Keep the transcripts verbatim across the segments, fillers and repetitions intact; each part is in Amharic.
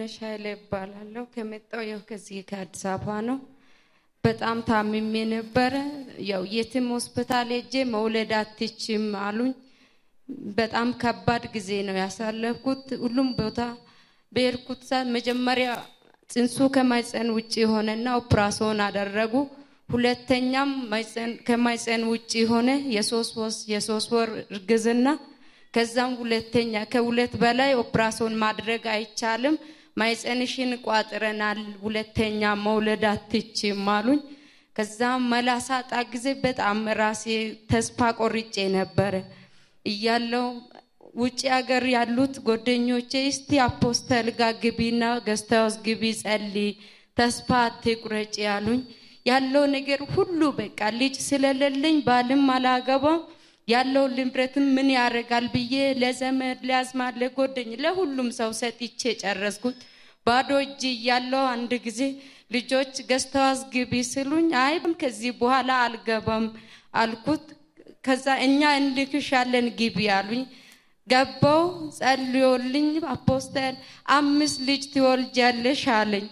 አለምነሽ ኃይሌ እባላለሁ ከመጣው ያው ከዚህ ከአዲስ አበባ ነው በጣም ታምሜ ነበር ያው የትም ሆስፒታል ሄጄ መውለድ አትችም አሉኝ በጣም ከባድ ጊዜ ነው ያሳለፍኩት ሁሉም ቦታ በርኩት ሰዓት መጀመሪያ ጽንሱ ከማይጸን ውጪ ሆነና ኦፕራሲዮን አደረጉ ሁለተኛም ማይጸን ከማይጸን ውጪ ሆነ የሶስት ወር የሶስት ወር እርግዝና ከዛም ሁለተኛ ከሁለት በላይ ኦፕራሲዮን ማድረግ አይቻልም ማይጸንሽን ቋጥረናል ሁለተኛ መውለድ አትችም አሉኝ ከዛም መላሳጣ ጊዜ በጣም ራሴ ተስፋ ቆርጬ ነበር እያለው ውጪ ሀገር ያሉት ጓደኞቼ እስቲ አፖስተል ጋር ግቢና ገስታውስ ግቢ ጸልይ ተስፋ አትቁረጪ ያሉኝ ያለው ነገር ሁሉ በቃ ልጅ ስለሌለኝ ባልም አላገባም ያለው ልምብረትም ምን ያረጋል ብዬ ለዘመድ ለአዝማድ ለጓደኝ ለሁሉም ሰው ሰጥቼ ጨረስኩት ባዶ እጅ ያለው አንድ ጊዜ ልጆች ገስታውስ ግቢ ሲሉኝ አይ ከዚህ በኋላ አልገባም አልኩት ከዛ እኛ እንልክሻለን ግቢ ያሉኝ ገባው ጸልዮልኝ አፖስተል አምስት ልጅ ትወልጃለሽ አለኝ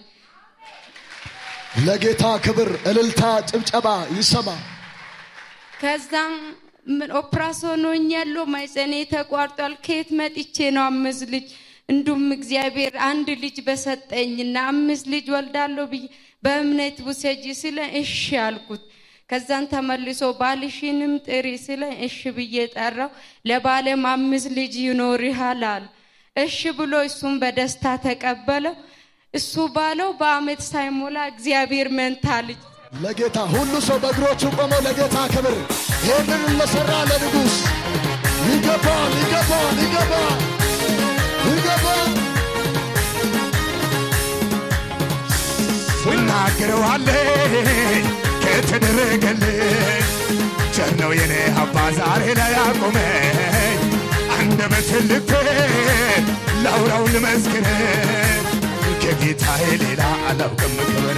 ለጌታ ክብር እልልታ ጭብጨባ ይሰማ ከዛም ምን ኦፕራሲዮን ሆኛለሁ ማይጸኔ ተቋርጧል ከየት መጥቼ ነው አምስት ልጅ እንዱም እግዚአብሔር አንድ ልጅ በሰጠኝና አምስት ልጅ ወልዳለሁ በእምነት ውሰጂ ስለ እሺ አልኩት ከዛን ተመልሶ ባልሽንም ጥሪ ስለ እሺ ብዬ ጠራው ለባለም አምስት ልጅ ይኖርሃል አለ እሺ ብሎ እሱም በደስታ ተቀበለው እሱ ባለው በአመት ሳይሞላ እግዚአብሔር መንታ ልጅ ለጌታ ሁሉ ሰው በእግሮቹ ቆሞ ለጌታ ክብር ይሄንን ለሰራ ለንጉስ ይገባል ይገባል ይገባል ይገባል እናገረዋለሁ ከተደረገልኝ ቸርነው የኔ አባ ዛሬ ላይ ያቆመኝ አንደበት ልክ ላውራው ልመስክር ከጌታዬ ሌላ አላውቅም ክብር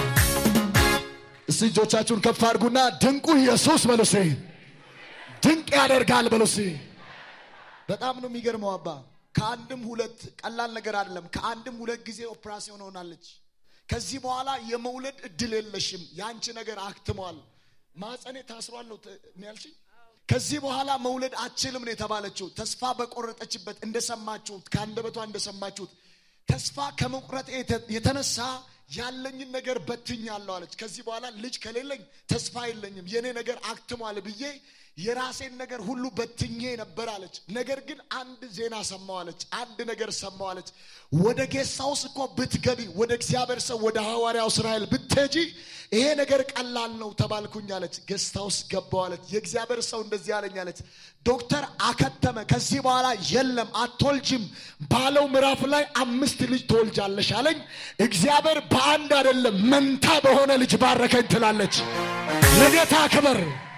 እጆቻችሁን ከፍ አድርጉና ድንቁ ኢየሱስ በሉሲ ድንቅ ያደርጋል በሉሲ በጣም ነው የሚገርመው አባ ከአንድም ሁለት ቀላል ነገር አይደለም ከአንድም ሁለት ጊዜ ኦፕራሲዮን ሆናለች ከዚህ በኋላ የመውለድ እድል የለሽም ያንቺ ነገር አክትሟል ማጸኔ ታስሯል ነው የሚያልሽኝ ከዚህ በኋላ መውለድ አትችልም ነው የተባለችው ተስፋ በቆረጠችበት እንደሰማችሁት ካንደበቷ እንደሰማችሁት ተስፋ ከመቁረጥ የተነሳ ያለኝ ነገር በትኛለሁ አለች ከዚህ በኋላ ልጅ ከሌለኝ ተስፋ የለኝም የኔ ነገር አክትሟል ብዬ የራሴን ነገር ሁሉ በትኜ ነበር አለች ነገር ግን አንድ ዜና ሰማው አለች አንድ ነገር ሰማው አለች ወደ ጌሳውስ እኮ ብትገቢ ወደ እግዚአብሔር ሰው ወደ ሐዋርያው እስራኤል ብትሄጂ ይሄ ነገር ቀላል ነው ተባልኩኝ አለች ጌሳውስ ገባው አለች የእግዚአብሔር ሰው እንደዚህ አለኝ አለች ዶክተር አከተመ ከዚህ በኋላ የለም አትወልጂም ባለው ምዕራፍ ላይ አምስት ልጅ ትወልጃለሽ አለኝ እግዚአብሔር በአንድ አይደለም መንታ በሆነ ልጅ ባረከኝ ትላለች ለጌታ ክብር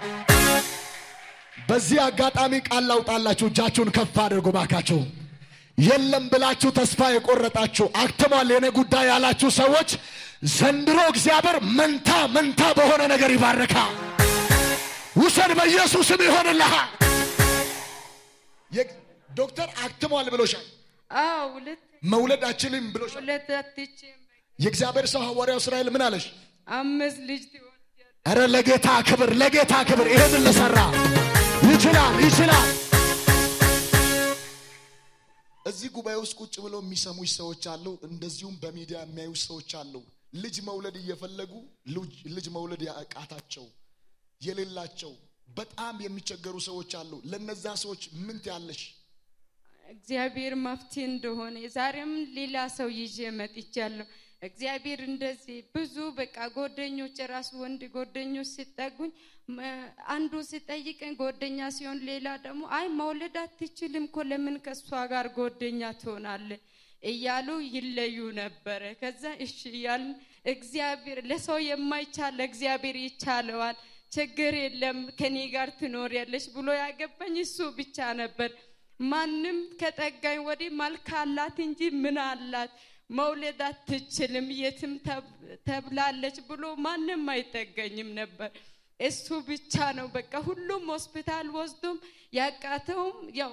በዚህ አጋጣሚ ቃል ላውጣላችሁ እጃችሁን ከፍ አድርጉ ባካችሁ የለም ብላችሁ ተስፋ የቆረጣችሁ አክተማል የኔ ጉዳይ ያላችሁ ሰዎች ዘንድሮ እግዚአብሔር መንታ መንታ በሆነ ነገር ይባረካ ውሰድ በኢየሱስም ይሆንልሃል ዶክተር አክተማል ብሎሻል አዎ ሁለት መውለድ አትችልም ብሎሻል ሁለት አትችልም የእግዚአብሔር ሰው ሐዋርያው እስራኤል ምን አለሽ አምስት ልጅ ትወልጃለሽ አረ ለጌታ ክብር ለጌታ ክብር ይሄንን ለሰራ ይችላል ይችላል እዚህ ጉባኤ ውስጥ ቁጭ ብለው የሚሰሙኝ ሰዎች አሉ እንደዚሁም በሚዲያ የሚያዩ ሰዎች አሉ ልጅ መውለድ እየፈለጉ ልጅ መውለድ ያቃታቸው የሌላቸው በጣም የሚቸገሩ ሰዎች አሉ ለነዛ ሰዎች ምን ትያለሽ እግዚአብሔር መፍትሄ እንደሆነ ዛሬም ሌላ ሰው ይዤ መጥቻለሁ እግዚአብሔር እንደዚህ ብዙ በቃ ጓደኞች ራሱ ወንድ ጓደኞች ሲጠጉኝ አንዱ ሲጠይቀኝ ጓደኛ ሲሆን ሌላ ደግሞ አይ መውለድ አትችልም እኮ ለምን ከሷ ጋር ጓደኛ ትሆናለህ እያሉ ይለዩ ነበር ከዛ እሺ ያል እግዚአብሔር ለሰው የማይቻል እግዚአብሔር ይቻለዋል ችግር የለም ከኔ ጋር ትኖሪያለሽ ብሎ ያገባኝ እሱ ብቻ ነበር ማንንም ከጠጋኝ ወዲህ መልካላት እንጂ ምን አላት መውለድ አትችልም የትም ተብላለች ብሎ ማንንም አይጠጋኝም ነበር እሱ ብቻ ነው በቃ ሁሉም ሆስፒታል ወስዶም ያቃተውም ያው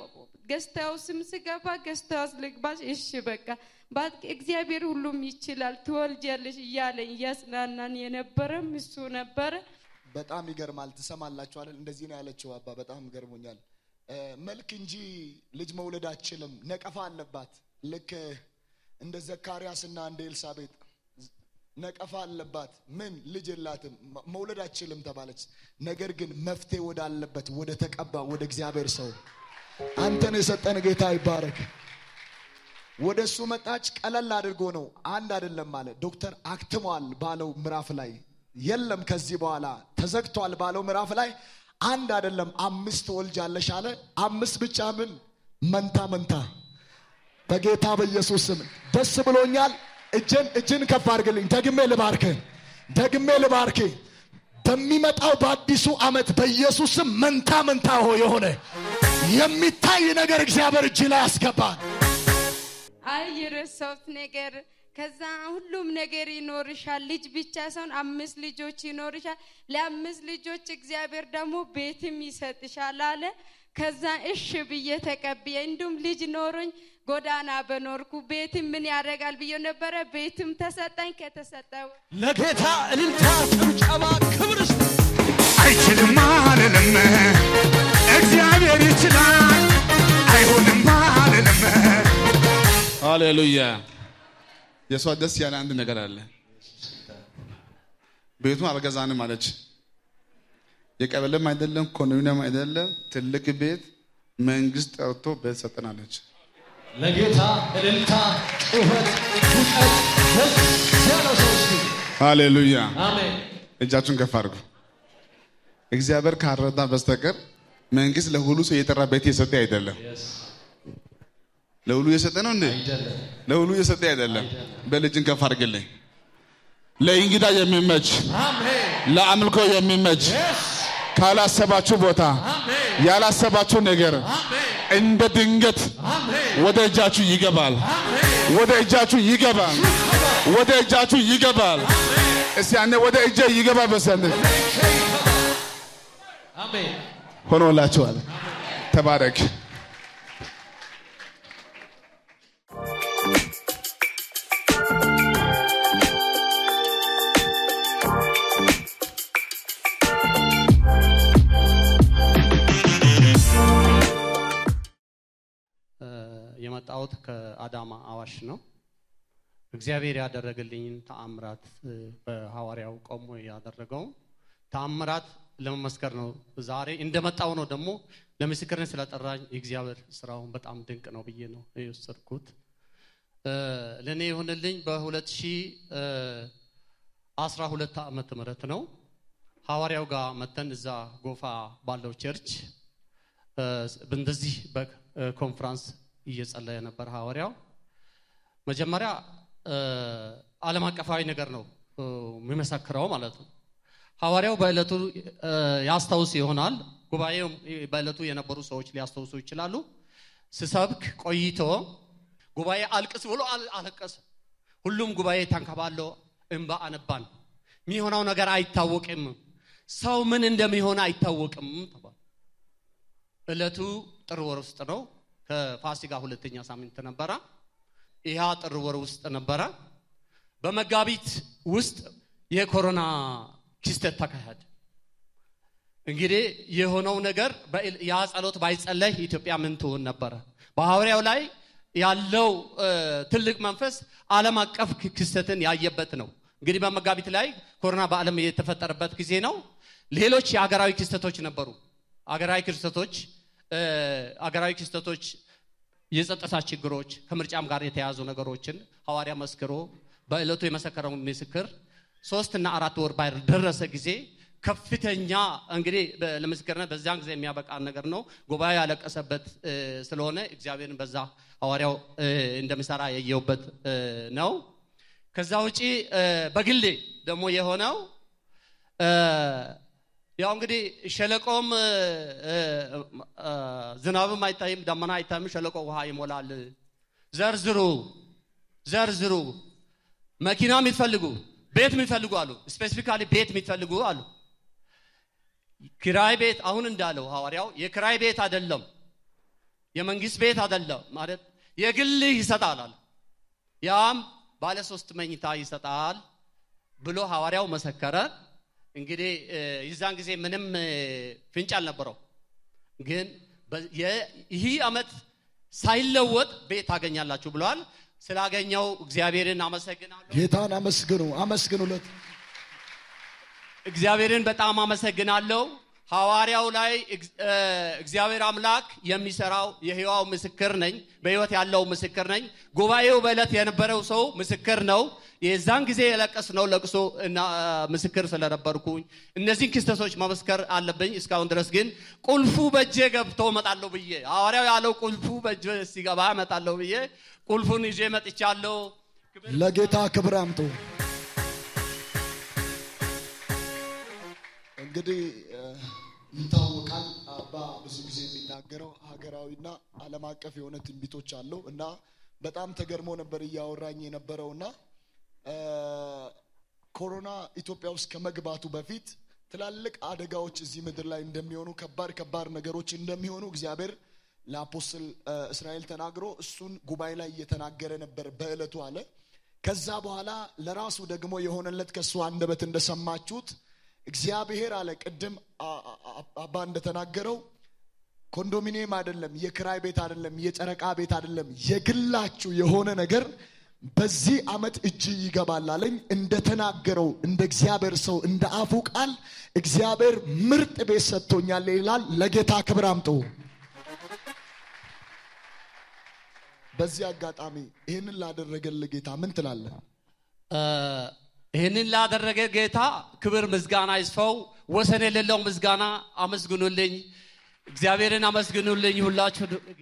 ገስታው ስም ስገባ ገስታው ልግባሽ እሺ በቃ ባክ እግዚአብሔር ሁሉም ይችላል ትወልጃለሽ ይያለኝ ያስናናን የነበረም እሱ ነበር በጣም ይገርማል ተሰማላችሁ አይደል እንደዚህ ነው ያለችው አባ በጣም ገርሞኛል መልክ እንጂ ልጅ መውለድ አትችልም ነቀፋ አለባት ልክ እንደ ዘካርያስና እንደ ኤልሳቤጥ ነቀፋ አለባት ምን ልጅ የላትም መውለድ አትችልም ተባለች ነገር ግን መፍትሄ ወዳለበት ወደ ተቀባ ወደ እግዚአብሔር ሰው አንተን የሰጠን ጌታ ይባረክ ወደሱ መጣች ቀለል አድርጎ ነው አንድ አይደለም ማለት ዶክተር አክትሟል ባለው ምዕራፍ ላይ የለም ከዚህ በኋላ ተዘግቷል ባለው ምዕራፍ ላይ አንድ አይደለም አምስት ወልጃለሽ አለ አምስት ብቻ ምን መንታ መንታ በጌታ በኢየሱስ ስም ደስ ብሎኛል እጅን እጅን ከፍ አድርግልኝ ደግሜ ልባርክ ደግሜ ልባርክ በሚመጣው በአዲሱ አመት በኢየሱስ ስም መንታ መንታ ሆነ የሚታይ ነገር እግዚአብሔር እጅ ላይ ያስገባል አይ የረሳሁት ነገር ከዛ ሁሉም ነገር ይኖርሻል ልጅ ብቻ ሳይሆን አምስት ልጆች ይኖርሻል ለአምስት ልጆች እግዚአብሔር ደግሞ ቤትም ይሰጥሻል አለ ከዛ እሺ ብዬ ተቀበየ እንዱም ልጅ ኖርኝ ጎዳና በኖርኩ ቤትም ምን ያደርጋል ብዬ ነበር ቤትም ተሰጠኝ ከተሰጠው ለጌታ እልልታ ጭብጨባ ክብር አይችልም አለለም እግዚአብሔር ይችላል አይሆንም አለለም ሃሌሉያ የሷ ደስ ያለ አንድ ነገር አለ ቤቱን አልገዛንም አለች የቀበለም አይደለም ኮንዶሚኒየም አይደለም ትልቅ ቤት መንግስት ጠርቶ ቤት ሰጠናለች ለጌታ እልልታ ጩኸት ጩኸት ደስ ሃሌሉያ አሜን እጃችሁን ከፍ አድርጉ እግዚአብሔር ካረዳ በስተቀር መንግስት ለሁሉ ሰው የጠራ ቤት የሰጠ አይደለም ለሁሉ የሰጠ ነው እንዴ ለሁሉ የሰጠ አይደለም በልጅን ከፍ አድርግልኝ ለእንግዳ የሚመች አሜን ለአምልኮ የሚመች ካላሰባችሁ ቦታ አሜን ያላሰባችሁ ነገር አሜን እንደ ድንገት አሜን ወደ እጃችሁ ይገባል አሜን ወደ እጃችሁ ይገባል ወደ እጃችሁ ይገባል እስቲ አንዴ ወደ እጄ ይገባል በሰንደ አሜን ሆኖላችኋል ተባረክ የመጣሁት ከአዳማ አዋሽ ነው እግዚአብሔር ያደረገልኝ ተአምራት በሐዋርያው ቆሞ ያደረገው ተአምራት ለመመስከር ነው ዛሬ እንደመጣው ነው ደግሞ ለምስክርነት ስለጠራኝ እግዚአብሔር ስራውን በጣም ድንቅ ነው ብዬ ነው የወሰድኩት ለኔ የሆነልኝ በ2012 ዓመተ ምህረት ነው ሐዋርያው ጋር መተን እዛ ጎፋ ባለው ቸርች በእንደዚህ በኮንፈረንስ እየጸለየ ነበር ሐዋርያው መጀመሪያ ዓለም አቀፋዊ ነገር ነው የሚመሰክረው ማለት ነው ሐዋርያው በእለቱ ያስታውስ ይሆናል ጉባኤው በእለቱ የነበሩ ሰዎች ሊያስታውሱ ይችላሉ ስሰብክ ቆይቶ ጉባኤ አልቅስ ብሎ አለቀሰ ሁሉም ጉባኤ ተንከባሎ እንባ አነባን የሚሆነው ነገር አይታወቅም ሰው ምን እንደሚሆን አይታወቅም ተባለ እለቱ ጥር ወር ውስጥ ነው ከፋሲካ ሁለተኛ ሳምንት ነበር ይሄ ጥር ወር ውስጥ ነበር በመጋቢት ውስጥ የኮሮና ክስተት ተካሄደ እንግዲህ የሆነው ነገር ያ ጸሎት ባይጸለይ ኢትዮጵያ ምን ትሆን ነበር በሐዋርያው ላይ ያለው ትልቅ መንፈስ ዓለም አቀፍ ክስተትን ያየበት ነው እንግዲህ በመጋቢት ላይ ኮሮና በዓለም የተፈጠረበት ጊዜ ነው ሌሎች የአገራዊ ክስተቶች ነበሩ አገራዊ ክስተቶች አገራዊ ክስተቶች የጸጥታ ችግሮች ከምርጫም ጋር የተያዙ ነገሮችን ሐዋርያ መስክሮ በእለቱ የመሰከረው ምስክር ሶስት እና አራት ወር ባይደረሰ ጊዜ ከፍተኛ እንግዲህ ለምስክርነት በዛን ጊዜ የሚያበቃ ነገር ነው ጉባኤ ያለቀሰበት ስለሆነ እግዚአብሔርን በዛ ሐዋርያው እንደምሰራ ያየውበት ነው ከዛ ውጪ በግሌ ደግሞ የሆነው ያው እንግዲህ ሸለቆም ዝናብም አይታይም ደመና አይታይም ሸለቆ ውሃ ይሞላል ዘርዝሩ ዘርዝሩ መኪና የሚፈልጉ ቤት የሚፈልጉ አሉ ስፔሲፊካሊ ቤት የሚፈልጉ አሉ ክራይ ቤት አሁን እንዳለው ሐዋርያው የክራይ ቤት አይደለም የመንግስት ቤት አይደለም ማለት የግል ይሰጣል አለ ያም ባለ ሶስት መኝታ ይሰጣል ብሎ ሐዋርያው መሰከረ እንግዲህ ይዛን ጊዜ ምንም ፍንጭ አልነበረው ግን ይሄ አመት ሳይለወጥ ቤት ታገኛላችሁ ብሏል ስላገኘው እግዚአብሔርን አመሰግናለሁ ጌታን አመስግኑ አመስግኑለት እግዚአብሔርን በጣም አመሰግናለሁ ሐዋርያው ላይ እግዚአብሔር አምላክ የሚሰራው የሕያው ምስክር ነኝ በሕይወት ያለው ምስክር ነኝ ጉባኤው በእለት የነበረው ሰው ምስክር ነው የዛን ጊዜ የለቀስነው ለቅሶ እና ምስክር ስለነበርኩኝ እነዚህ ክስተቶች መመስከር አለብኝ እስካሁን ድረስ ግን ቁልፉ በእጄ ገብቶ መጣለው ብዬ ሐዋርያው ያለው ቁልፉ በእጄ ሲገባ መጣለው ብዬ ቁልፉን ይዤ መጥቻለሁ ለጌታ ክብር አምጡ እንግዲህ ይታወቃል አባ ብዙ ጊዜ የሚናገረው ሀገራዊና ዓለም አቀፍ የሆነ ትንቢቶች አለው እና በጣም ተገርሞ ነበር ያወራኝ የነበረውና ኮሮና ኢትዮጵያ ውስጥ ከመግባቱ በፊት ትላልቅ አደጋዎች እዚህ ምድር ላይ እንደሚሆኑ ከባድ ከባድ ነገሮች እንደሚሆኑ እግዚአብሔር ለአፖስትል እስራኤል ተናግሮ እሱን ጉባኤ ላይ እየተናገረ ነበር በእለቱ አለ ከዛ በኋላ ለራሱ ደግሞ የሆነለት ከሱ አንደበት እንደሰማችሁት እግዚአብሔር አለ ቀደም አባ እንደተናገረው ኮንዶሚኒየም አይደለም የክራይ ቤት አይደለም የጨረቃ ቤት አይደለም የግላችሁ የሆነ ነገር በዚህ አመት እጅ ይገባል አለኝ እንደተናገረው እንደ እግዚአብሔር ሰው እንደ አፉ ቃል እግዚአብሔር ምርጥ ቤት ሰጥቶኛል ይላል ለጌታ ክብር አምጡ በዚህ አጋጣሚ ይሄንን ላደረገልን ጌታ ምን ትላለህ ይሄንን ላደረገ ጌታ ክብር ምስጋና ይስፋው ወሰን የሌለው ምስጋና አመስግኑልኝ እግዚአብሔርን አመስግኑልኝ ሁላችሁ